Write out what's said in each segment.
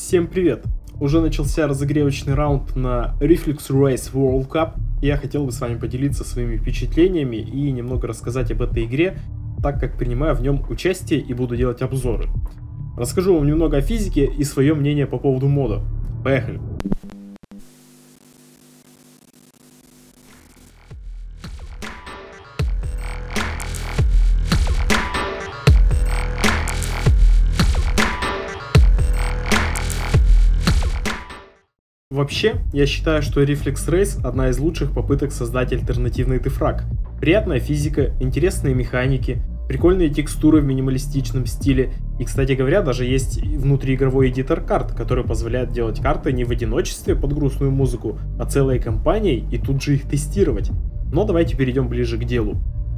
Всем привет! Уже начался разогревочный раунд на Reflex Race World Cup. Я хотел бы с вами поделиться своими впечатлениями и немного рассказать об этой игре, так как принимаю в нем участие и буду делать обзоры. Расскажу вам немного о физике и свое мнение по поводу мода. Поехали! Вообще, я считаю, что Reflex Race одна из лучших попыток создать альтернативный дефраг. Приятная физика, интересные механики, прикольные текстуры в минималистичном стиле. И, кстати говоря, даже есть внутриигровой эдитор карт, который позволяет делать карты не в одиночестве под грустную музыку, а целой компанией и тут же их тестировать. Но давайте перейдем ближе к делу.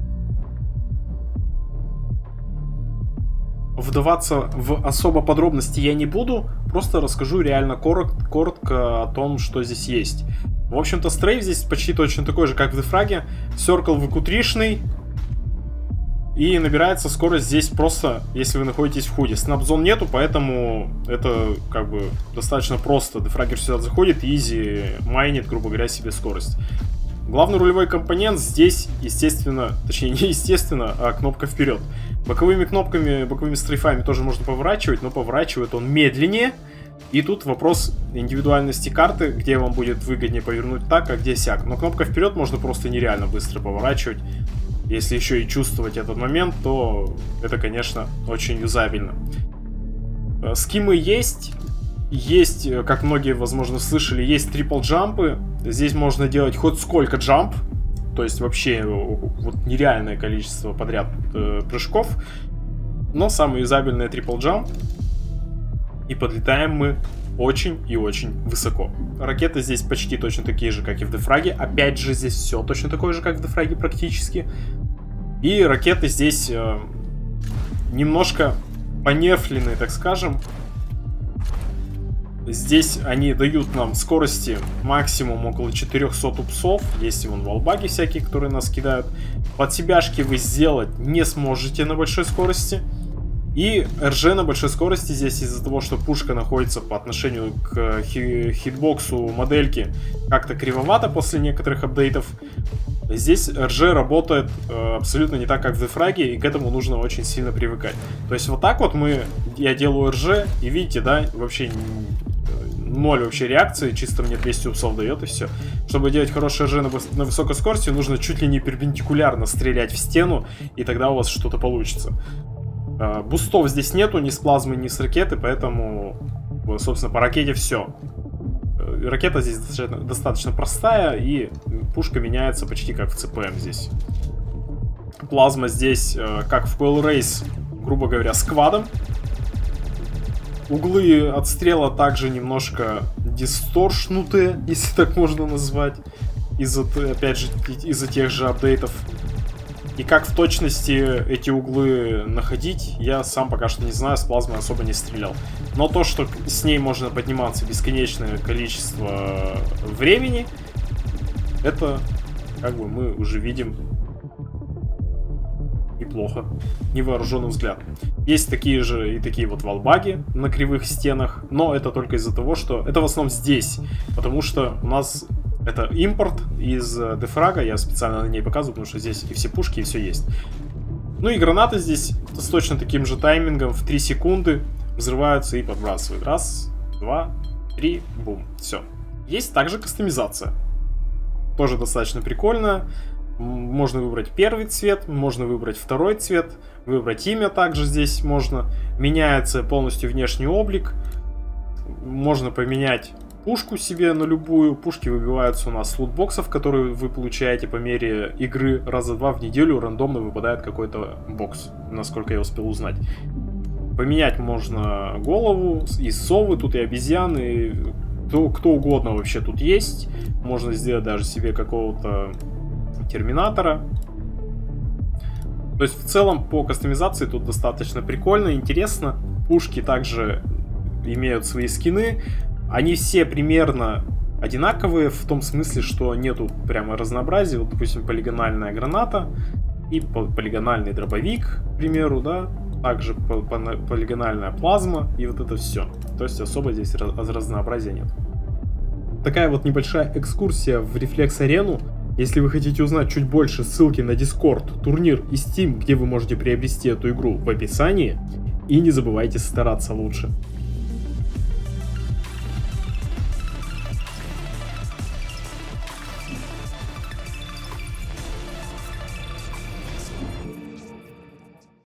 Вдаваться в особо подробности я не буду, просто расскажу реально коротко о том, что здесь есть. В общем-то, стрейф здесь почти точно такой же, как в дефраге. Circle выкутришный. И набирается скорость здесь просто, если вы находитесь в худе. Снапзон нету, поэтому это как бы достаточно просто. Дефрагер сюда заходит и изи майнит, грубо говоря, себе скорость. Главный рулевой компонент здесь, естественно, точнее не естественно, а кнопка вперед. Боковыми кнопками, боковыми стрейфами тоже можно поворачивать, но поворачивает он медленнее. И тут вопрос индивидуальности карты, где вам будет выгоднее повернуть так, а где сяк. Но кнопка вперед можно просто нереально быстро поворачивать. Если еще и чувствовать этот момент, то это, конечно, очень юзабельно. Скимы есть. Есть, как многие, возможно, слышали, есть трипл-джампы. Здесь можно делать хоть сколько джамп. То есть вообще вот нереальное количество подряд прыжков. Но самый юзабельный трипл-джамп. И подлетаем мы очень и очень высоко. Ракеты здесь почти точно такие же, как и в дефраге. Опять же, здесь все точно такое же, как в дефраге практически. И ракеты здесь немножко понерфленные, так скажем. Здесь они дают нам скорости максимум около 400 упсов. Есть вон валбаги всякие, которые нас кидают. Под себяшки вы сделать не сможете на большой скорости. И РЖ на большой скорости здесь из-за того, что пушка находится по отношению к хитбоксу модельки как-то кривовато после некоторых апдейтов. Здесь РЖ работает абсолютно не так, как в дефраге, и к этому нужно очень сильно привыкать. То есть вот так вот я делаю РЖ, и видите, да, вообще ноль вообще реакции, чисто мне 200 упсов дает и все. Чтобы делать хороший РЖ на высокой скорости, нужно чуть ли не перпендикулярно стрелять в стену, и тогда у вас что-то получится. Бустов здесь нету, ни с плазмы, ни с ракеты, поэтому, собственно, по ракете все. Ракета здесь достаточно простая, и пушка меняется почти как в ЦПМ здесь. Плазма здесь, как в Coil Race, грубо говоря, с квадом. Углы отстрела также немножко дисторшнутые, если так можно назвать, опять же, из-за тех же апдейтов. И как в точности эти углы находить, я сам пока что не знаю, с плазмой особо не стрелял. Но то, что с ней можно подниматься бесконечное количество времени, это как бы мы уже видим неплохо, невооруженным взглядом. Есть такие же и такие вот валбаги на кривых стенах, но это только из-за того, что это в основном здесь, потому что у нас это импорт из дефрага, я специально на ней показываю, потому что здесь и все пушки, и все есть. Ну и гранаты здесь с точно таким же таймингом в 3 секунды взрываются и подбрасывают. Раз, два, три, бум, все. Есть также кастомизация. Тоже достаточно прикольно. Можно выбрать первый цвет, можно выбрать второй цвет, выбрать имя также здесь можно. Меняется полностью внешний облик. Можно поменять пушку себе на любую. Пушки выбиваются у нас с лутбоксов, которые вы получаете по мере игры. Раза два в неделю рандомно выпадает какой-то бокс, насколько я успел узнать. Поменять можно голову, и совы, тут и обезьяны, кто угодно вообще тут есть. Можно сделать даже себе какого-то терминатора. То есть в целом по кастомизации тут достаточно прикольно, интересно. Пушки также имеют свои скины. Они все примерно одинаковые в том смысле, что нету прямо разнообразия. Вот, допустим, полигональная граната и полигональный дробовик, к примеру, да. также полигональная плазма и вот это все. То есть особо здесь разнообразия нет. Такая вот небольшая экскурсия в Reflex-арену. Если вы хотите узнать чуть больше, ссылки на Discord, турнир и Steam, где вы можете приобрести эту игру, в описании. И не забывайте стараться лучше.